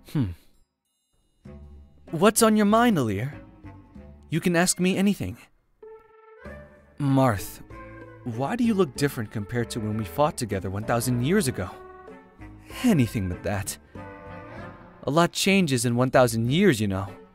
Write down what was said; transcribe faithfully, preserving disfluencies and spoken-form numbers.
Hmm. What's on your mind, Alear? You can ask me anything. Marth, why do you look different compared to when we fought together one thousand years ago? Anything but that. A lot changes in one thousand years, you know.